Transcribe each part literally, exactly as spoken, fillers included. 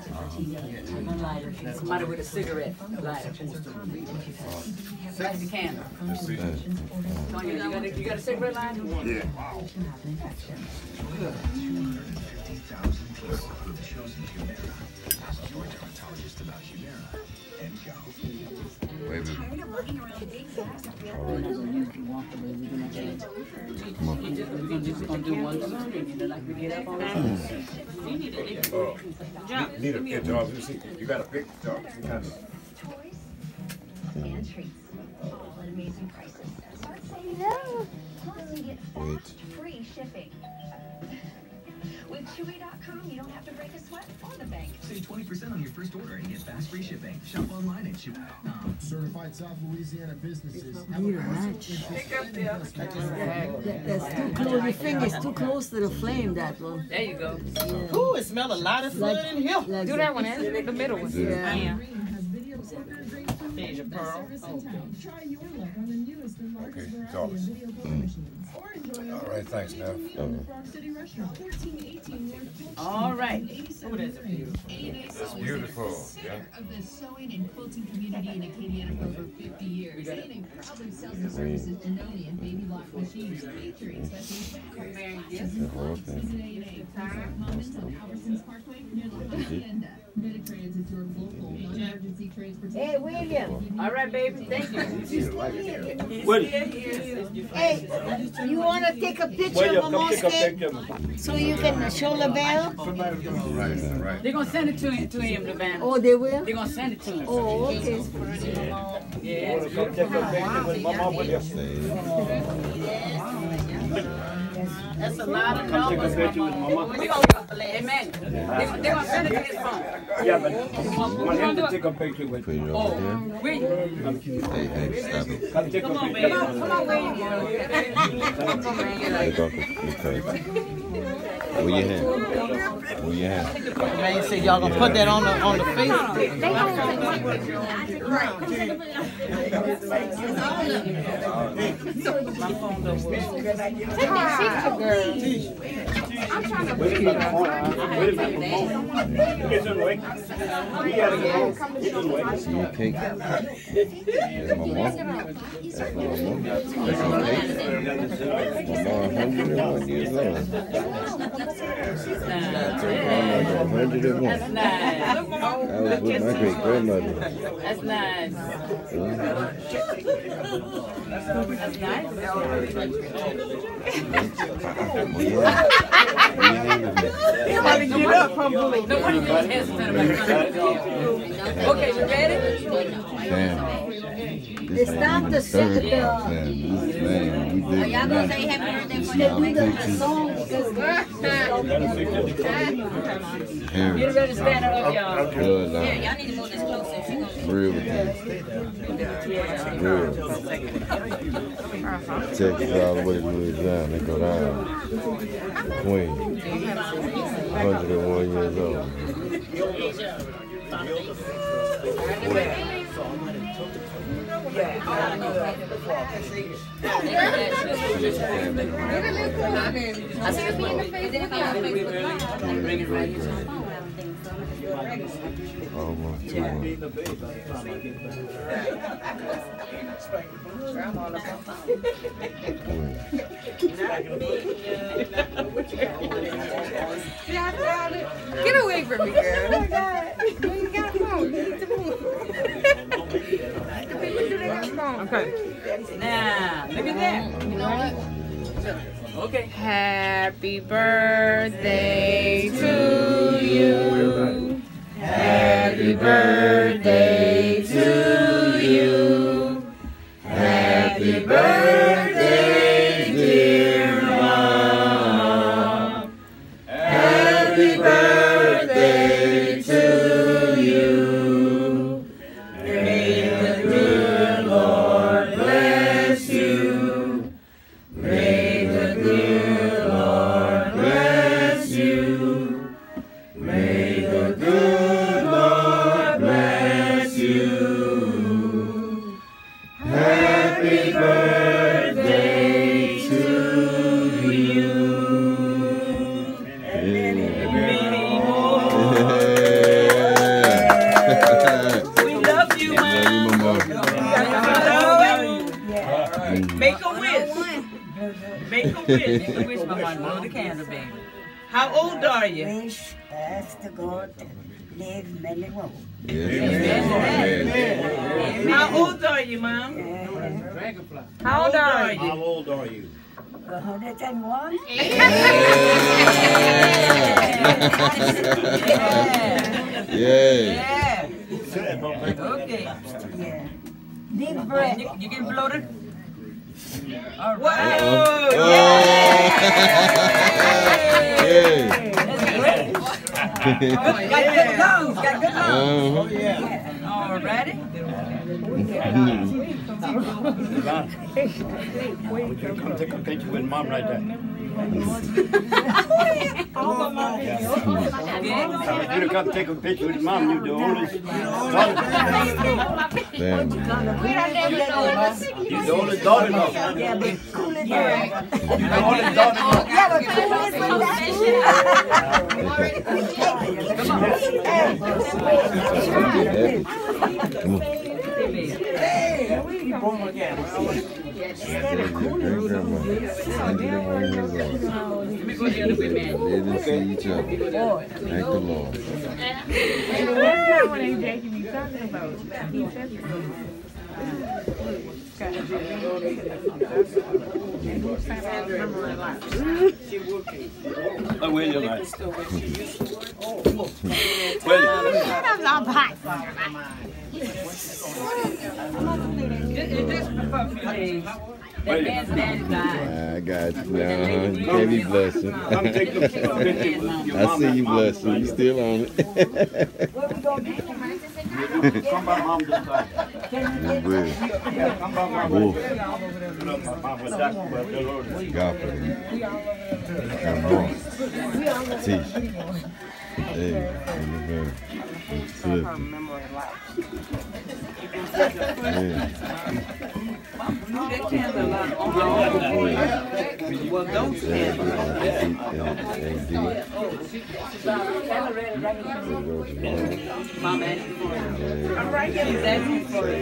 Somebody with a cigarette lighter. Light the candle. Tonya, you got a, you got a cigarette lighter? Yeah. Wait a minute. All right. Come on. We're just gonna do one turn, and you know, like we get up on the Need a good job. You see, you got a big job. Some kind of. Toys and treats, all at amazing prices. Start saying no. Plus, you get fast, free shipping. With Chewy dot com, you don't have to break a sweat on the bank. Save twenty percent on your first order and get fast free shipping. Shop online at Chewy dot com. Certified South Louisiana businesses. Need a match. That's too close. Your finger's too close to the flame, that one. There you go. Yeah. Ooh, it smells a lot of food in here. Like Do that one, Ed. The middle one. Yeah. I am. Deja Pearl. Okay, Jarvis. All right, thanks, Nev. All right. That's beautiful. Yeah. Of the sewing and quilting community in Acadiana for over fifty years. C and A proudly sells the services Denoni and Baby Lock machines featuring special fabrics. Commons on Albertsons Parkway near La Hacienda. Meditransit, your local non-emergency transportation. Hey, William. All right, baby. Thank you. Hey, you want to take a picture of Mosque so you can show LaBelle? Right, right. They're gonna send it to him, to him, Lavana. Oh, they will? They're gonna send it to him. Oh, okay. Yeah, it's beautiful. That's a lot of numbers. They gonna, amen. They're, they're gonna send it to his phone. Yeah, but want him to take a picture with Put it you. over there. Wait. Hey, hey, stop it. Come take a Come on, picture. baby. Come on, baby. Take off the because. Where your hand? Where your hand? Man said y'all gonna put that on the on the face. My phone don't work. Take that picture, girl. I'm trying to wait a minute. Wait a minute. It's on the way. We gotta go. It's on the way. That's no cake. That's my mom. That's my mom. That's no cake. My mom, one hundred one years old. That's one hundred one. That's nice. I was with my great grandmother. That's nice. That's nice. You want to get up, humbly. Nobody needs hesitant about it. Okay, you ready? Damn. It's not the second. Man, this man, we did Y'all gonna say happy birthday for They your do the song because Get ready to stand up, y'all. good now. y'all need to move this closer. Real with this. Real. Texas all the way to Louisiana, they go down. Queen. one hundred one years old. I see this one. Bring it right here. Almost two months. Get away from me, girl. Oh my God. You ain't got a phone. You need to move. Okay. Now, look at that. You know what? Okay. Happy birthday to you. Happy birthday to you. Happy birthday, dear Mom. Happy birthday to you. May the good Lord bless you. May the good Lord bless you. May the good Lord bless you. Happy birthday to you. And many more. Make a wish, Mama. Blow the candle, baby. How old are you? Wish us to God live many more. Yes. How old are you, Mom? How old are you? How old are you? one hundred and one. Yeah. Okay. Yeah. Deep breath. You, you can blow the. All Whoa! right. Oh. Yeah. Got good lungs. Got good lungs. Uh-huh. Yeah. All righty. Would you come take a picture with Mom right there? I want you to come take a picture with Mom. You're the oldest daughter. Damn. You're the oldest daughter now. Yeah, but cool it down. You're the oldest daughter now. Yeah, but cool it down. Come on. Great-grandma, one hundred and one years old. Live and see each other. Thank the Lord. That's not what Aunt Jackie be talking about. He said it. Oh, will you like? I'm not hot. Just for a few days. That man's daddy died. I got you. Uh-huh. You can't be blessing. Come take a picture with your I see you blessing. You still on it. Come by Mom this side. You will. Come by Mom. Whoa. Mom was that, but the Lord. God for you. Come on. Teach. Hey, in the bed. Flip. Yeah. That candle a lot on my own. Well, those candles. Mom asked for it. I'm right here. She's asking for it.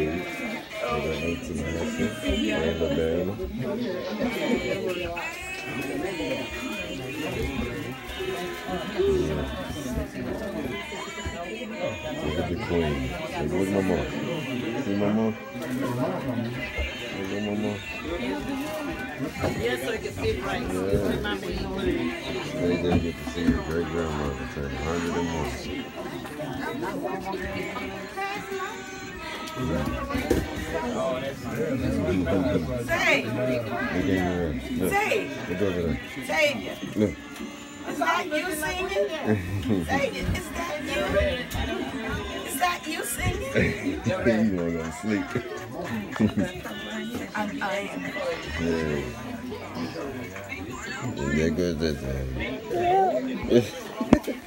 Look at the queen. Look at Mama. See Mama? Look at Mama. Yes, so you can sit right. Yeah. They didn't get to see your great grandmother turn one hundred and one. Say, Look. say, Look over there. Savior. Look. Is that you singing? Savior, is that you? Is that you singing? You ain't gonna sleep. I, I am. Yeah. Yeah, there goes that time.